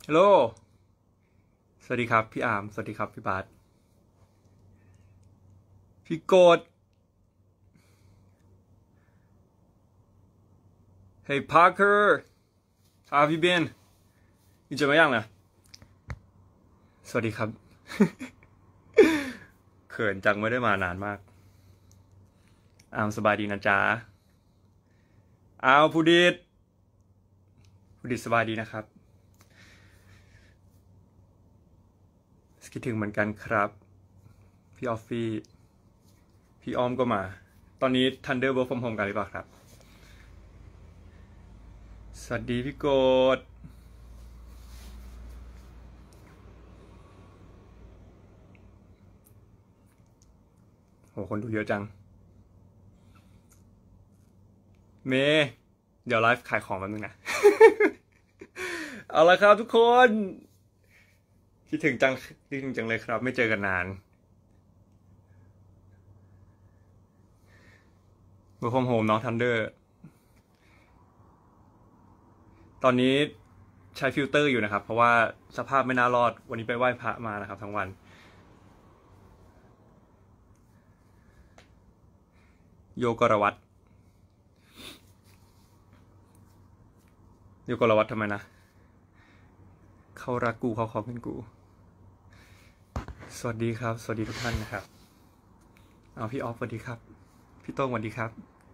ฮัลโหลสวัสดีครับพี่อาร์มสวัสดีครับพี่บาสพี่โกด Hey Parker how have you been นี่เจอมายังนะสวัสดีครับ เขินจังไม่ได้มานานมากอาร์มสบายดีนะจ๊ะอ้าวผู้ดิษสบายดีนะครับคิดถึงเหมือนกันครับพี่ออฟฟี่พี่ออมก็มาตอนนี้ Thunder Work from Home กันหรือเปล่าครับสวัสดีพี่โกดโหคนดูเยอะจังเมย์เดี๋ยวไลฟ์ขายของแป๊บนึงนะ เอาละครับทุกคนคิดถึงจังเลยครับไม่เจอกันนาน Work from Home เนาะ Thunder ตอนนี้ใช้ฟิลเตอร์อยู่นะครับเพราะว่าสภาพไม่น่ารอดวันนี้ไปไหว้พระมานะครับทั้งวันโยกรวัตทำไมนะเขารักกูเขาขอเป็นกูสวัสดีครับสวัสดีทุกท่านนะครับเอาพี่ออฟสวัสดีครับพี่โต้งสวัสดีครับ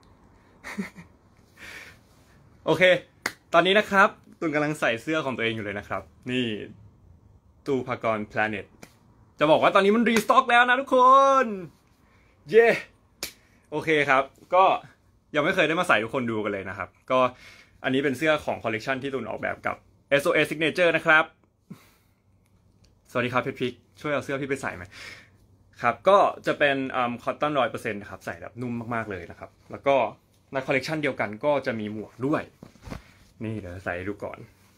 โอเคตอนนี้นะครับตุนกำลังใส่เสื้อของตัวเองอยู่เลยนะครับนี่ตูพากร Planet จะบอกว่าตอนนี้มันรีสต็อกแล้วนะทุกคนเย้โอเคครับก็ยังไม่เคยได้มาใส่ทุกคนดูกันเลยนะครับก็อันนี้เป็นเสื้อของคอลเลกชันที่ตุนออกแบบกับ SOS Signature นะครับสวัสดีครับเพชรพริกช่วยเอาเสื้อพี่ไปใส่ไหมครับก็จะเป็นคอตตอน100%นะครับใส่แบบนุ่มมากๆเลยนะครับแล้วก็ในคอลเลกชันเดียวกันก็จะมีหมวกด้วยนี่เดี๋ยวใส่ดูก่อน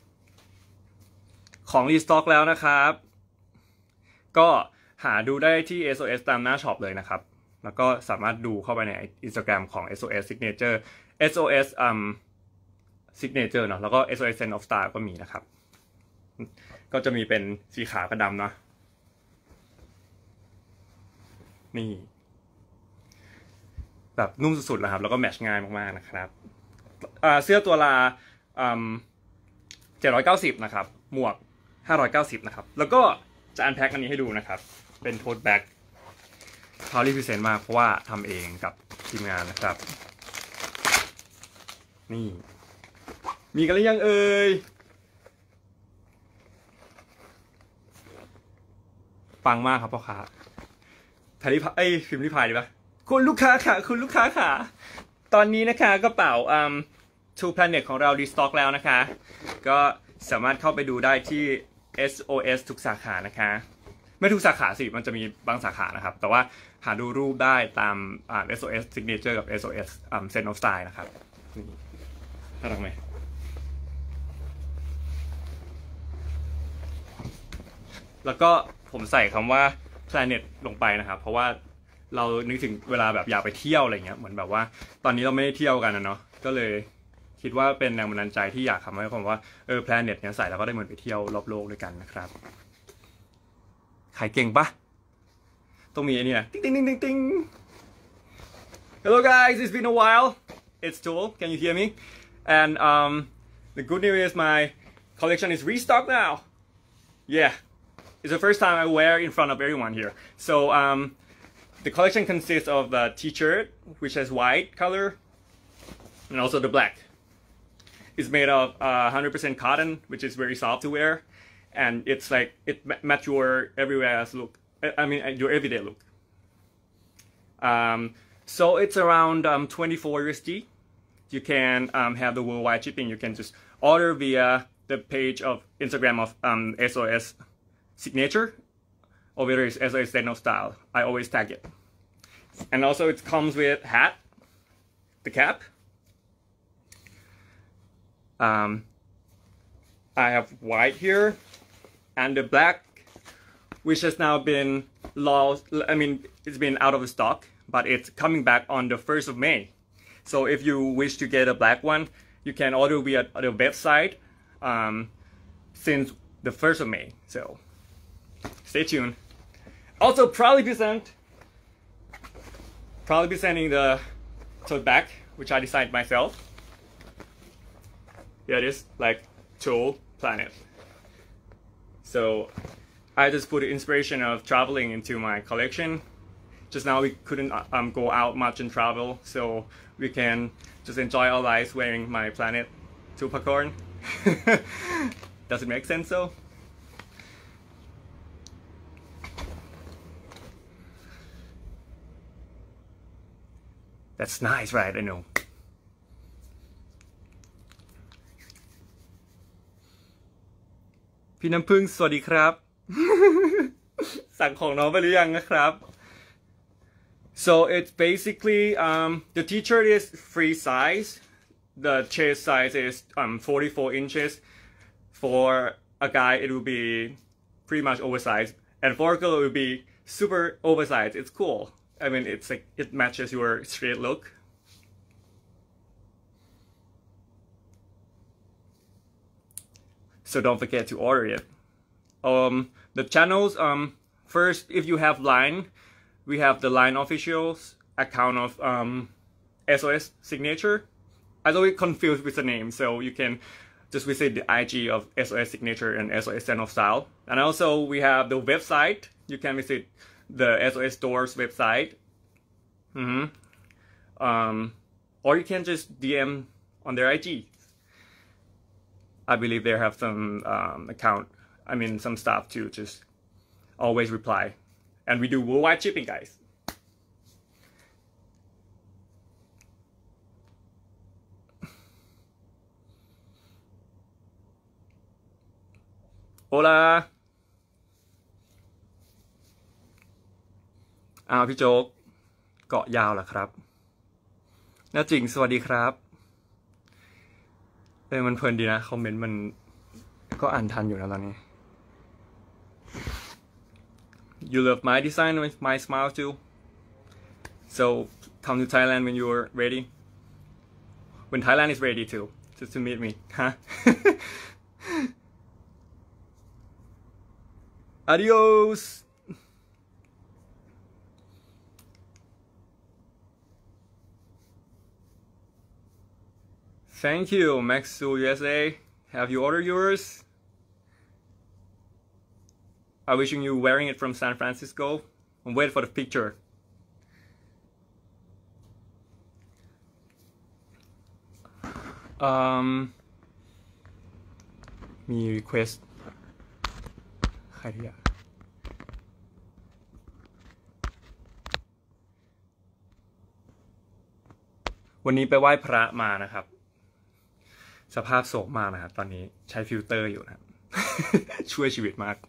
ของรีสต็อกแล้วนะครับก็หาดูได้ที่ SOS ตามหน้าช็อปเลยนะครับแล้วก็สามารถดูเข้าไปใน Instagram ของ SOS Signature SOS Signature เนาะแล้วก็ SOS Sense of Style ก็มีนะครับก็จะมีเป็นสีขาวกับดำเนาะนี่แบบนุ่มสุดๆแล้วครับแล้วก็แมทช์ง่ายมากๆนะครับเสื้อตัวละ790นะครับหมวก590นะครับแล้วก็จะอันแพ็คอันนี้ให้ดูนะครับเป็นโทสแบ็กพาวลี่พรีเซนต์มากเพราะว่าทำเองกับทีมงานนะครับนี่มีกันหรือยังเอ่ยปังมากครับพ่อค้าพิมพ์ริพายดีปะคุณลูกค้าค่ะตอนนี้นะคะกระเป๋าTwo Planet ของเรารีสต็อกแล้วนะคะก็สามารถเข้าไปดูได้ที่ SOS ทุกสาขานะคะไม่ทุกสาขาสิมันจะมีบางสาขานะครับแต่ว่าหาดูรูปได้ตาม SOS Signature กับ SOS Sense of Style นะครับนี่น่ารักไหมแล้วก็ผมใส่คำว่า Planet ลงไปนะครับเพราะว่าเรานึกถึงเวลาแบบอยากไปเที่ยวอะไรเงี้ยเหมือนแบบว่าตอนนี้เราไม่ได้เที่ยวกันนะเนาะก็เลยคิดว่าเป็นแรงบันดาลใจที่อยากทำให้คนว่าPlanet เนี่ยใส่แล้วก็ได้เหมือนไปเที่ยวรอบโลกด้วยกันนะครับขายเก่งปะต้องมีไอ้นี่นะติ๊งติ๊งติ๊งติ๊ง Hello guys it's been a while it's Tool can you hear me and the good news is my collection is restocked now yeah it's the first time I wear in front of everyone here so the collection consists of the t-shirt which has white color and also the black it's made of 100% cotton which is very soft to wear and it's like it match your everywhere look I mean your everyday look so it's around 24 USD you can have the worldwide shipping you can just order via the page of Instagram of SOS Signature or whether it's SOS Sense of Style I always tag it and also it comes with hat the cap I have white here and the black which has now been lost I mean it's been out of stock but it's coming back on the 1st of May so if you wish to get a black one you can order via the website since the 1st of May. So stay tuned. Also proudly presenting the tote bag, which I designed myself. Here it is, like Tool Planet. So I just put the inspiration of traveling into my collection. Just now we couldn't go out much and travel, so we can just enjoy our lives wearing my Planet Tupacorn. Does it make sense though? That's nice, right? I know. พี่น้ำพึ่งสวัสดีครับ สั่งของน้องไปหรือยังนะครับ So it's basically the t-shirt is free size. The chest size is 44 inches. For a guy it will be pretty much oversized, and for a girl it will be super oversized. It's cool. I mean, it's like it matches your straight look. So don't forget to order it. The channels, first, if you have Line, we have the Line officials account of SOS Signature. I always confused with the name, so you can just visit the IG of SOS Signature and SOS Stand of Style. And also we have the website. You can visit the SOS Stores website. Or you can just DM on their IG. I believe they have some some staff to just always reply. And we do worldwide shipping, guys. Hola พี่โจ๊กเกาะยาวเหรอครับน่าจริงสวัสดีครับมันเพลินดีนะคอมเมนต์มันก็อ่านทันอยู่นะตอนนี้ You love my design with my smile too. So come to Thailand when you're ready. When Thailand is ready too, just to meet me, huh? Adios. Thank you, Maxu USA. Have you ordered yours? I'm wishing you wearing it from San Francisco. I'm waiting for the picture. Me request. ใครที่อยากวันนี้ไปไหว้พระมานะครับสภาพโศกมากนะครับตอนนี้ใช้ฟิลเตอร์อยู่นะครับ ช่วยชีวิตมาก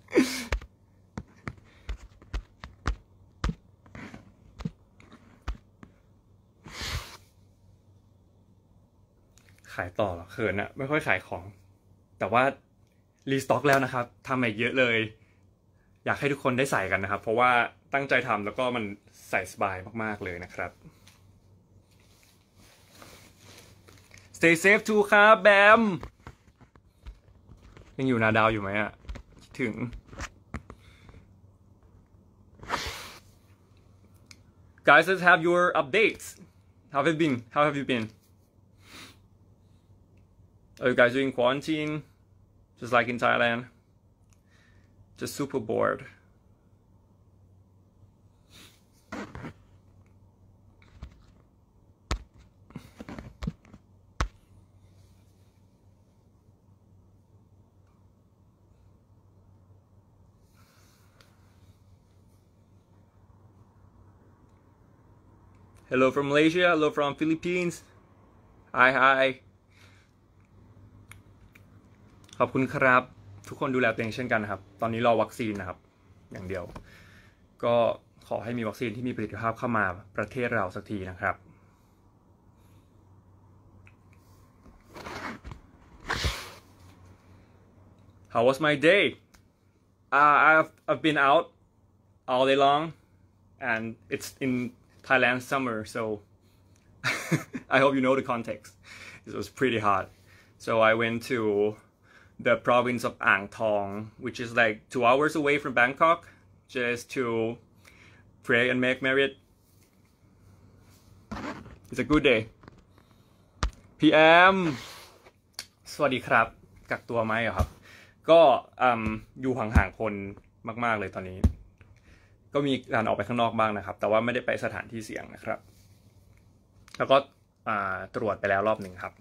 ขายต่อหรอเขินอะไม่ค่อยขายของแต่ว่ารีสต็อกแล้วนะครับทำใหม่เยอะเลยอยากให้ทุกคนได้ใส่กันนะครับเพราะว่าตั้งใจทำแล้วก็มันใส่สบายมากๆเลยนะครับ Stay safe too ครับแบมยังอยู่นาดาวอยู่ไหมอะถึง Guys, let's have your updates. How have you been? How have you been? Are you guys doing quarantine? Just like in Thailand? Just super bored. Hello from Malaysia, hello from Philippines. Hi, hi. ขอบคุณครับทุกคนดูแลตัวเองเช่นกันนะครับตอนนี้รอวัคซีนนะครับอย่างเดียวก็ขอให้มีวัคซีนที่มีประสิทธิภาพเข้ามาประเทศเราสักทีนะครับ How was my day? I've been out all day long and it's in Thailand summer, so I hope you know the context. It was pretty hot. So I went to the province of Ang Thong, which is like 2 hours away from Bangkok, just to pray and make merit. It's a good day. PM สวัสดีครับกักตัวไหมครับก็อยู่ห่างๆคนมากๆเลยตอนนี้ก็มีการออกไปข้างนอกบ้างนะครับแต่ว่าไม่ได้ไปสถานที่เสี่ยงนะครับแล้วก็ตรวจไปแล้วรอบหนึ่งครับ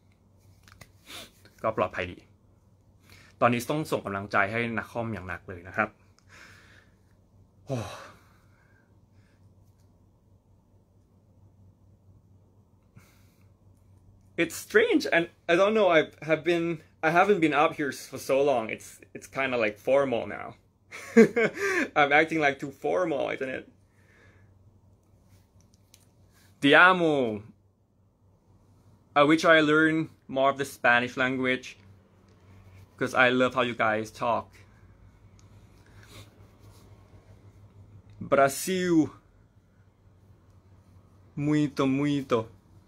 ก็ปลอดภัยดีตอนนี้ต้องส่งกำลังใจให้นักคอมอย่างหนักเลยนะครับโอ้ It's strange and I don't know I haven't been up here for so long it's kind of like formal now I'm acting like too formal isn't it Te amo I wish I learned more of the Spanish language because I love how you guys talk Brazil muito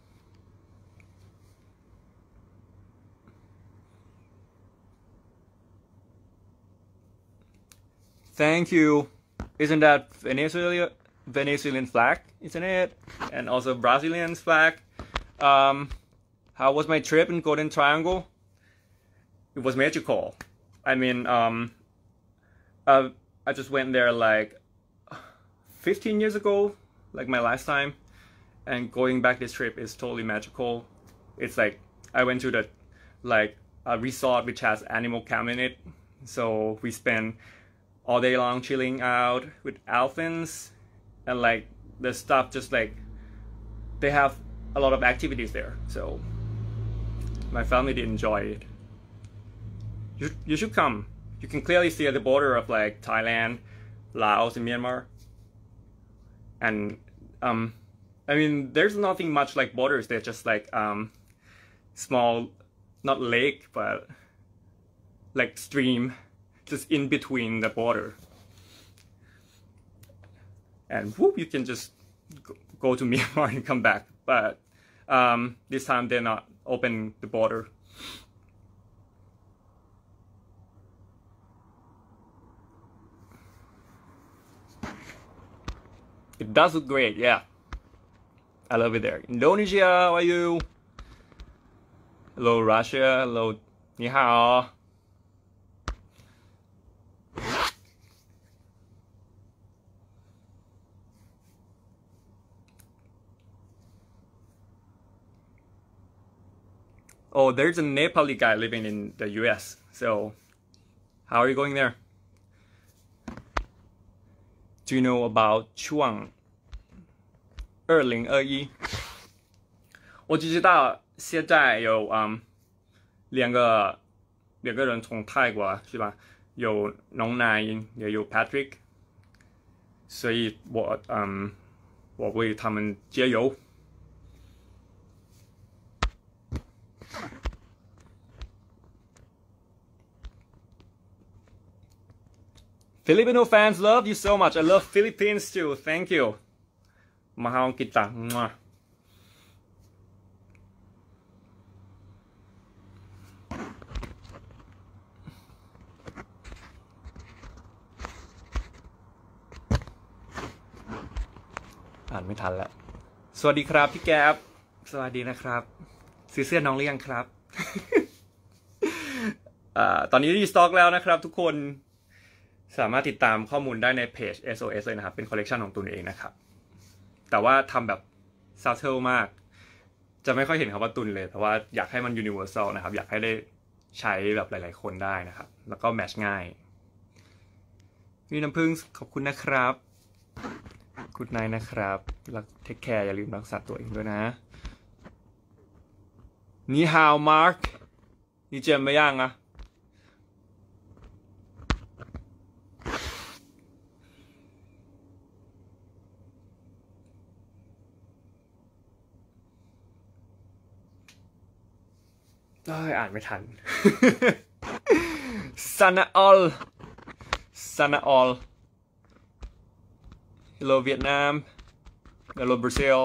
Thank you. Isn't that Venezuelan flag? Isn't it? And also Brazilian flag. How was my trip in Golden Triangle? It was magical. I mean, I just went there like 15 years ago, like my last time. And going back this trip is totally magical. It's like I went to the a resort which has animal camp in it. So we spent all day long chilling out with elephants and like the stuff just like they have a lot of activities there so my family did enjoy it you should come you can clearly see at the border of like Thailand Laos and Myanmar and I mean there's nothing much like borders they're just like small not lake but like stream just in between the border and whoop you can just go to Myanmar and come back but this time they're not open the border it does look great yeah I love it there Indonesia how are you hello Russia hello ni hao Oh, there's a Nepali guy living in the US. So, how are you going there? Do you know about ช่วง2021我只知道现在有两个人从泰国是吧？有农男也有 Patrick， 所以我为他们加油。Filipino fans love you so much. I love Philippines too. Thank you. Mahal kita. Mwah. อ่านไม่ทันแล้วสวัสดีครับพี่แก๊ปสวัสดีนะครับซื้อเสื้อน้องหรือยังครับ ตอนนี้รีสต็อกแล้วนะครับทุกคนสามารถติดตามข้อมูลได้ในเพจ SOS เลยนะครับเป็นคอลเลกชันของตัวเองนะครับแต่ว่าทำแบบซับเทิลมากจะไม่ค่อยเห็นคำว่าตุนเลยแต่ว่าอยากให้มัน universal นะครับอยากให้ได้ใช้แบบหลายๆคนได้นะครับแล้วก็แมทช์ง่ายมีน้ำผึ้งขอบคุณนะครับกูดไนท์นะครับรักเทคแคร์อย่าลืมรักษาตัวเองด้วยนะนี่ฮาวมาร์คนี่เจมไม่ย่างอะอ่านไม่ทัน Sana all Hello Vietnam Hello Brazil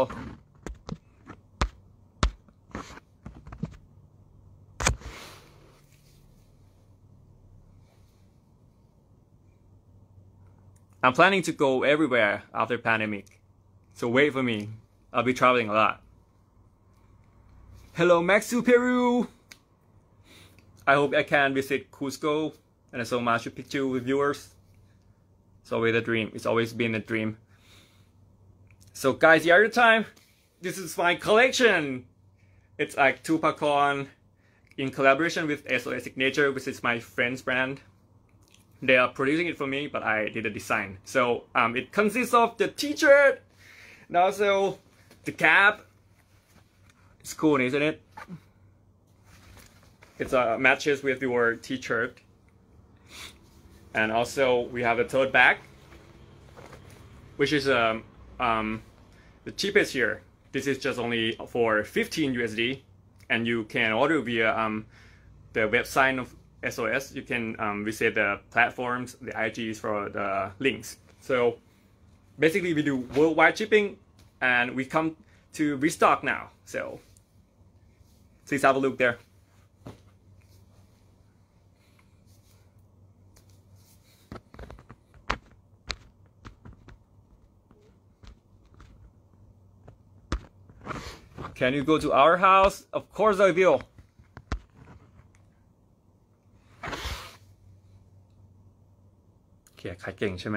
I'm planning to go everywhere after pandemic. So wait for me. I'll be traveling a lot. Hello, Maxu Peru. I hope I can visit Cusco and also Machu Picchu with viewers. It's always a dream. It's always been a dream. So guys, the other time, this is my collection. It's like Tupacon in collaboration with SOS Signature, which is my friend's brand. They are producing it for me, but I did the design. So it consists of the t-shirt and also the cap. It's cool, isn't it? It matches with your t-shirt. And also we have a tote bag, which is the cheapest here. This is just only for 15 USD, and you can order via the website of SOS. You can visit the platforms, the IGs for the links. So basically we do worldwide shipping, and we come to restock now. So please have a look there. Can you go to our house? Of course I will. เขียนขายเก่งใช่ไหม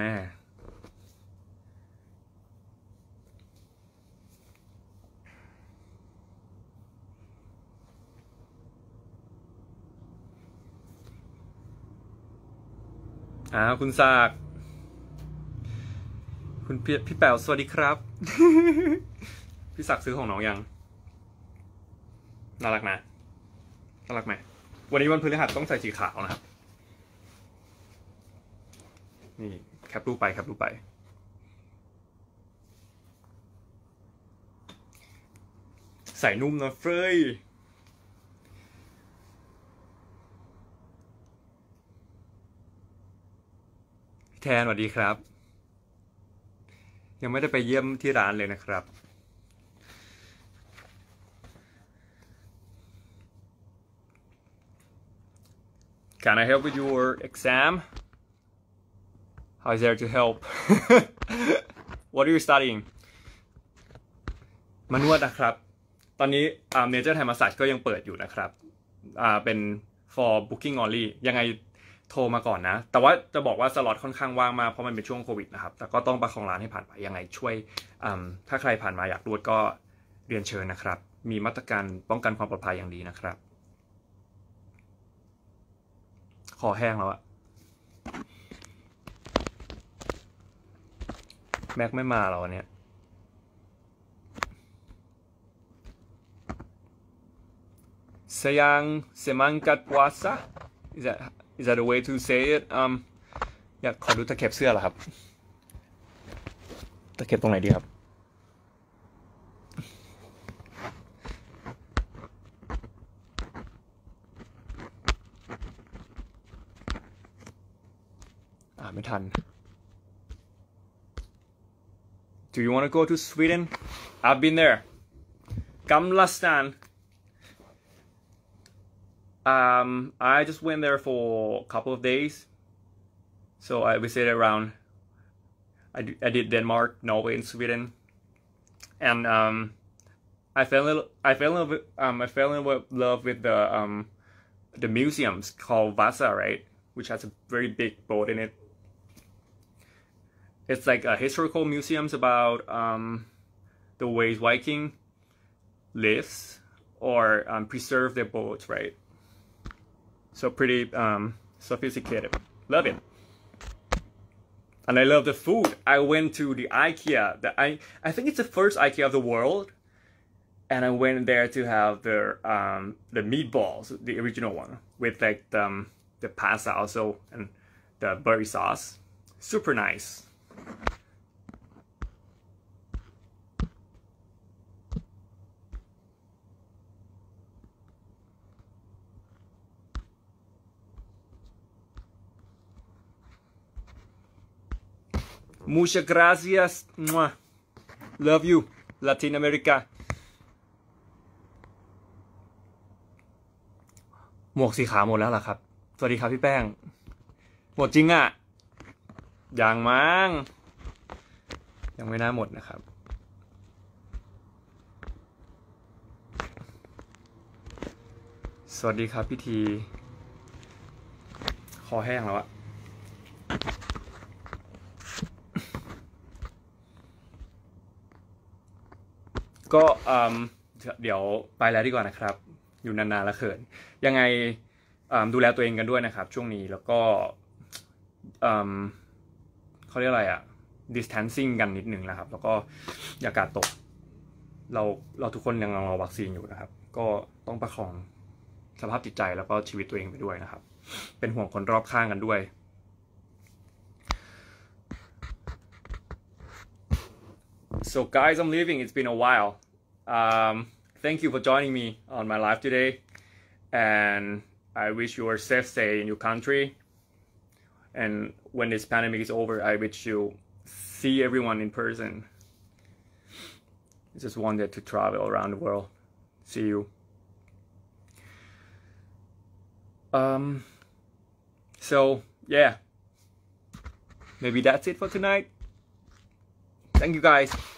คุณศักดิ์คุณพี่แป๋วสวัสดีครับ พี่ศักดิ์ซื้อของน้องยังน่ารักนะน่ารักไหมวันนี้วันพฤหัสต้องใส่สีขาวนะครับนี่แคปรูปไปแคปรูปไปใส่นุ่มนะเฟยพี่แทนสวัสดีครับยังไม่ได้ไปเยี่ยมที่ร้านเลยนะครับCan I help with your exam? How is there to help? What are you studying? มานวดนะครับตอนนี้Nature Thai Massage ก็ยังเปิดอยู่นะครับเป็น for booking only ยังไงโทรมาก่อนนะแต่ว่าจะบอกว่าสล็อตค่อนข้างว่างมากเพราะมันเป็นช่วงโควิดนะครับแต่ก็ต้องประคองร้านให้ผ่านไปยังไงช่วยถ้าใครผ่านมาอยากนวดก็เรียนเชิญนะครับมีมาตรการป้องกันความปลอดภัยอย่างดีนะครับคอแห้งแล้วอะแม็กไม่มาหรอวันนี้Sayang semangat puasa is that a way to say it อยากขอดูตะเข็บเสื้อเหรอครับตะเข็บตรงไหนดีครับไม่ทัน Do you want to go to Sweden? I've been there. Gamla stan. I just went there for a couple of days. So I visited around. I did Denmark, Norway, and Sweden. And I fell in love with the museums called Vasa, right? Which has a very big boat in it. It's like a historical museums about the ways Viking lives or preserve their boats, right? So pretty sophisticated. Love it. And I love the food. I went to the IKEA. I think it's the first IKEA of the world. And I went there to have the meatballs, the original one, with like the pasta also and the berry sauce. Super nice. Muchas gracias. Mwah. Love you, Latin America. หมวกสีขาวหมดแล้วเหรอครับสวัสดีครับพี่แป้งหมดจริงอ่ะยังมั้งยังไม่น่าหมดนะครับสวัสดีครับพี่ทีคอแห้งแล้วอะก็เดี๋ยวไปแล้วดีกว่านะครับ อยู่นานๆแล้วเขินยังไงดูแลตัวเองกันด้วยนะครับช่วงนี้แล้วก็เขาเรียกอะไรอะ distancing กันนิดนึงนะครับแล้วก็อย่ากาดตกเราทุกคนยังรอวัคซีนอยู่นะครับก็ต้องประคองสภาพจิตใจแล้วก็ชีวิตตัวเองไปด้วยนะครับเป็นห่วงคนรอบข้างกันด้วย So guys, I'm leaving. It's been a while. Thank you for joining me on my live today, and I wish you a safe stay in your country. And when this pandemic is over, I wish you see everyone in person. I just wanted to travel around the world. See you. So yeah, maybe that's it for tonight. Thank you guys.